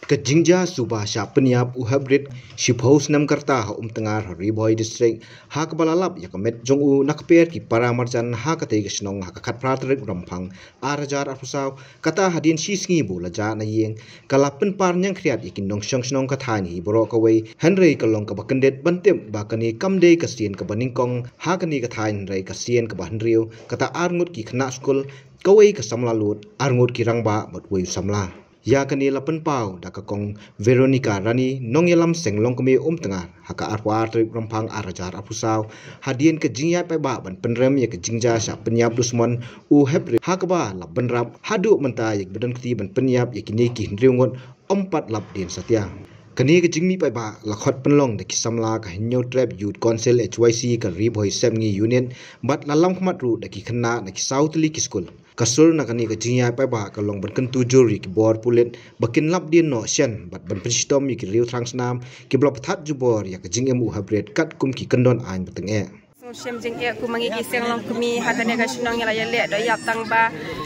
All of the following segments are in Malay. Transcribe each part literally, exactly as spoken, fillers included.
Kejingja subah sya peniap u hybrid shiphouse nam karta ha um tengar Riboy district ha kebalalap ya kemet jong u nakper ki para marjan ha kate gisnong ha kakat pratrik rampang arajar afusau kata hadin sisngi bu laja na yeng kalapen par nyang kriat ikin nong syong snong kathani boro kawai henry kalong ka bakendet bantem bakani kamde kasien ka baningkong ha kani kathain rei kasien ka bahnriu kata arngut ki khna skul kawai ka samla lut arngut ki rangba batwei samla ya kani lapen pau dakakong Veronica Rani nong yalam senglong kami um tengah haka arwa trik rampang arajar apusau hadien ke jingya pe ba ban penrem ya ke jingja sya penyap dusmon u hebri hakaba lap benrap hadu menta yak bedan kti ban penyap ya kini ki hndriungot empat lap din satya kani ke jingmi pe ba lakhot penlong de kisamla ka hinyo trap youth council H Y C ka Riboy semngi union bat lalam khmat ru de ki khna na ki southly ki school kasul na kani ka jingya pa ba ka long ban kan tu juri ki bor pulet bakin lap din no shen bat ban pristom ki riu transnam ki blop that jubor ya ka jingem u habret kat kum ki kandon ain bateng e so shem jing e ku mangi ki seng long kumi hatane ka shinong ya le do yap tang ba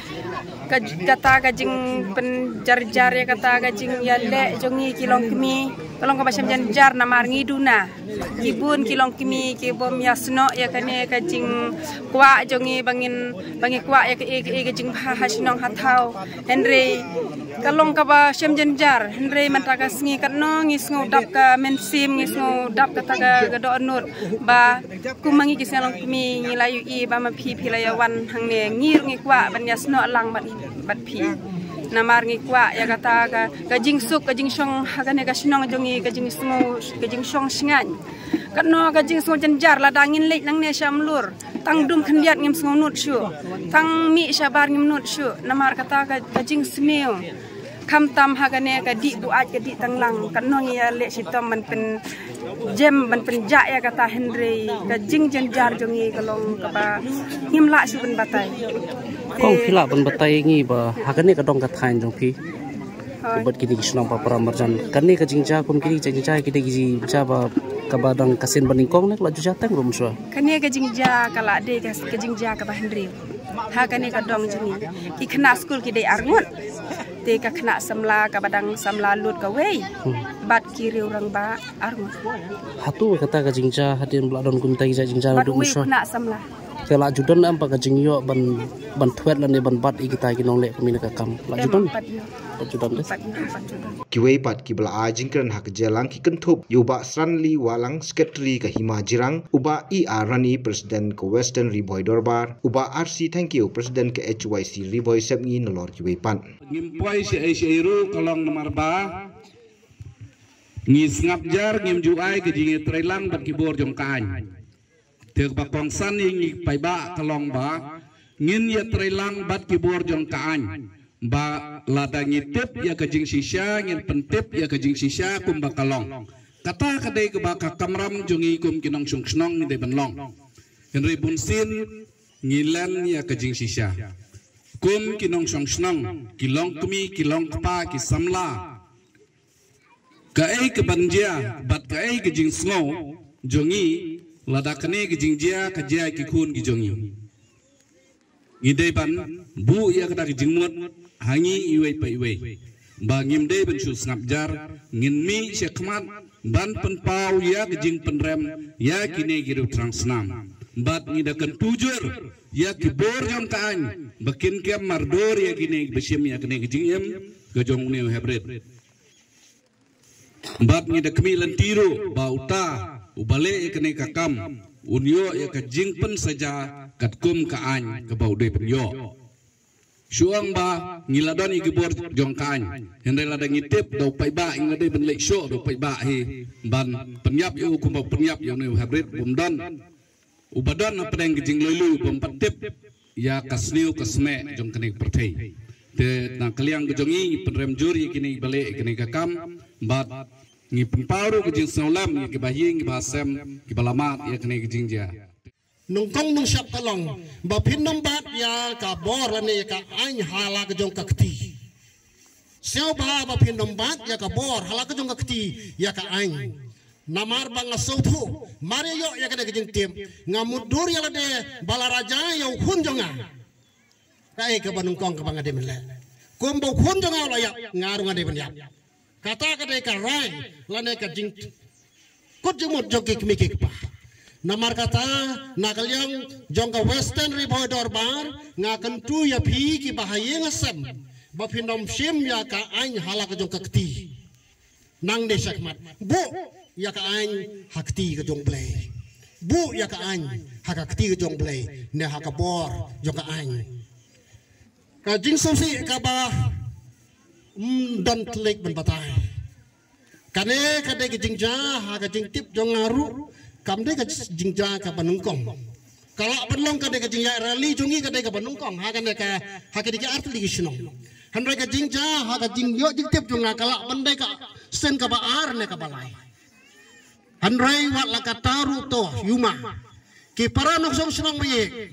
ka kata ka jing pen jar jar ya kata ka jing ya le jongi ki long kumi kalong ka basam jan jar na mar ngiduna kibun kilong kimi ki bom yasno ya kane ka jing kwa jongi bangin bangi kwa ya ke ke jing ha hasinong hathau henry kalong ka ba shem jan jar henry mantaka sngi katno ngisngo dap ka mensim ngisngo dap kata ka gado anur ba kumangi ki selong kimi ngilayu i ba ma phi phi la ya wan hangne ngir ngi kwa ban yasno lang bat bat phi namar ngi kwa ya kata ka kajing suk kajing shong hagane ka shinong jongi kajing smo kajing shong singan katno kajing smo janjar la dangin lek nang ne shamlur tang dum khndiat ngim smo nut shu tang mi shabar ngim nut shu namar kata ka kajing smeo kam tam hagane ka di bu aj ka di tang lang katno ngi ya lek sitom man pen jem man pen ja ya kata henry kajing janjar jongi kalong ka ba ngim la su ben batai kong pila ban batai ngi ba hakane ka dong ka thain jong phi buat kini kisnong pa para marjan kani ka jingja kum kini jingja kini gi ja ba ka badang kasin baningkong nek la juja tang rum so kani ka jingja kala de ka jingja ka ba hendri hakane ka dong jini ki khna school ki de arngot te ka khna samla ka badang samla lut ka wei bat ki riu rang ba arngot hatu kata ka jingja hadin bladon kum tai ja jingja du so khna samla kala judan am pa ka jingyo ban ban thwet la ne ban bat ikita ki nong le kami ka kam la judan pat judan des kiwei pat ki bla a jingkran hak jelang ki kentup yuba sranli walang secretary ka hima jirang uba i arani president ko western Riboy dorbar uba R C thank you president ke H Y C Riboy semngi nolor kiwei pan ngimpoi si airu kalong nomor ba ngis ngap jar ngim juai ke jinge trelang bat ki bor jong kan Tek bakong san ing pai ba kalong ba ngin ya trelang bat ki bor jong kaan ba lada ngitip ya ke jing sisya ngin pentip ya ke jing sisya kum ba kalong kata kadai ke ba ka kamram jongi kum kinong sung snong ni de benlong henry bunsin ngilan ya ke jing sisya kum kinong sung snong kilong kumi kilong pa ki samla ka ai ke banja bat ka ai ke jing sngo jongi lada kene ki jingjia ka jia ki khun ki jongi ngidei ban bu ya ka ki jingmot hangi iwei pa iwei ba ngimdei ban su snap jar ngin mi sekmat ban pen pau ya ki jing penrem ya kine giru transnam bat ngidakan tujur ya ki bor jong kan bakin kem mardor ya kine besim ya kine ki jingem ga jong ne hebret bat ngidakmi lantiro ba uta ubale kene kakam unyo ya ka jingpen saja katkum kaan ke bau de penyo suang ba ngiladon igi bor jong kaan hende lada ngitip do pai ba ing de ben lek sho do pai ba he ban penyap yu kum penyap yu ne habrit bumdan ubadon na pedeng jing lulu bom patip ya kasniu kasme jong kene perthei te na kaliang jongi penrem juri kini bale kene kakam bat ngi pemparu ke jing solam ngi ke bahing ke basem ke balamat ya kene ke jing ja nungkong nung syap kalong ba pinnom bat ya ka bor ne ka ain hala ke jong kakti seo ba ba pinnom bat ya ka bor hala ke jong kakti ya ka ain namar bang asothu mare yo ya kene ke jing tim ngamudur ya de balaraja yo hun jonga kai ke banungkong ke bangade mele kumbo hun jonga la ya ngarung ade ben ya kata kadai ka rai lane ka jing kut jemut jogi kemikik pa namar kata nakalyang jongka western riboy dorbar ngakan tu ya pi ki bahaya ngasem bapinom sim ya ka ain halak jongka keti nang de sakmat bu ya ka ain hakti ke jong play bu ya ka ain hakakti ke jong play ne hakabor jongka ain ka jing sosi ka ba dan telik ben batai kane kade ke jing ja ha ka jing tip jong ngaru kam de ka jing ja ka panungkong kala penlong kade ka jing ya rally jungi kade ka panungkong ha kane ka ha kade ka art ligi sino handre ka jing ja ha ka jing yo jing tip jong kala bandai ka sen ka ba ar ne ka balai handre wat la ka taru to yuma ki para nok song sinong mi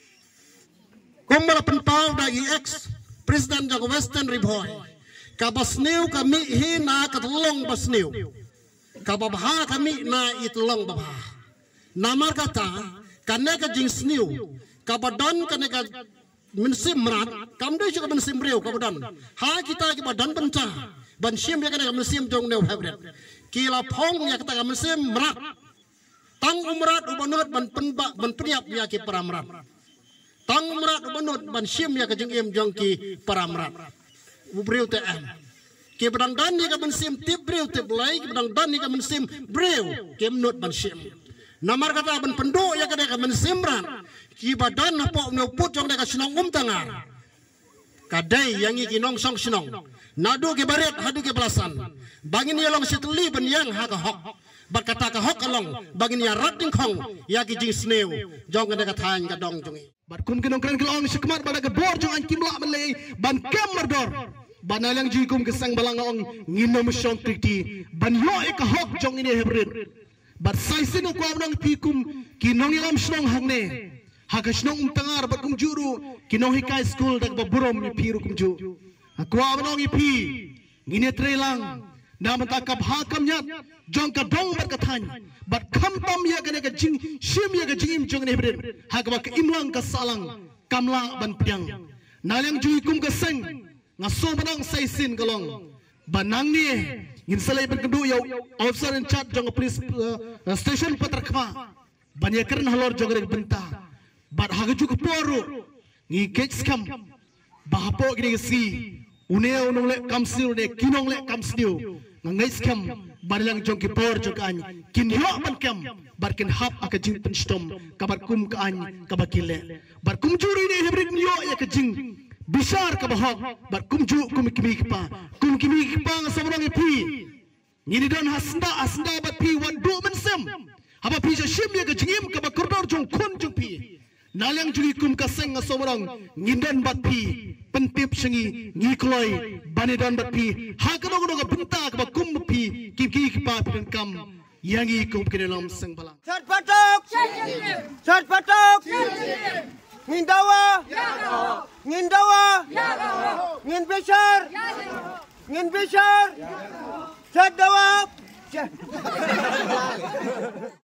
kombala pentau da ex president jago western riboy ka basneu kami hina ka telong basneu ka babha kami na itlong babha namar kata kanne ka jing sneu ka badan kanne ka mensim rat kam dei ka mensim breu ka badan ha kita ki badan penca ban sim ya kanne ka mensim jong neu habret kila phong ya kata ka mensim rat tang umrat ubanut ban penba ban priap ya ki paramrat tang umrat ubanut ban sim ya ka jing em jong ki paramrat ubreu te am ke badang dan ni ka mensim tip breu tip lai ke badang dan ni ka mensim breu ke menut ban sim namar kata ban pendo ya ka ka mensim ran ki badan na po no put jong ka sinong um tangar kadai yang iki nong song sinong nadu ke baret hadu ke belasan bangin ya long sitli ben yang ha ka hok berkata ka hok along bangin ya rat ding khong ya ki jing sneu jong ka ka than ka dong jongi bat kum kinong kren kelong sikmat bada ke bor jong an kimla melei ban kem merdor banalang jikum kesang balangong nginom syong triti ban yo ek hok jong ini hebrit bat saisin ko amnong pikum kinong ilam syong hangne hagasnong umtangar bat kum juru kinong hikai school dak baburom ni piru kum ju ko amnong ipi ngine trelang naman takap hakam nyat jong ka dong bat kathan bat kham tam ya kane ka jing sim ya ka jing jong ne hebrit hagwa ka imlang ka salang kamla ban piang nalang jikum kesang ngaso banang saisin kalong banang ni ngin salai berkedu yau officer in charge jong police uh, station patrakma banyakan halor jong rek benta bat hagaju ke poru ngi keks kam bahapo gini si une unong le kamsil ne kinong le kamstiu ngai skam barlang jong ki por jong an kin yo ban kam bar kin hap aka jing penstom kabar kum ka an kabakile bar kum juri ne hebrik yo ya ka jing bisar ka bahok bar kumju kum kimi pa kum kimi pa ngasamrang pi ngini don hasnda asnda bat pi wan do mensem haba pi ja shim ya ka jingim ka ba kordor jong khon jong pi nalang jugi kum ka seng ngasamrang ngindan bat pi pentip sengi ngikloi banidon bat pi ha ka no ka benta ka ba kum pi kim ki pa pi kam yangi kum kinelam seng balang sat patok sat patok Ngindawa, Ngindawa, Ngin Bishar, Ngin Bishar, Sadawa.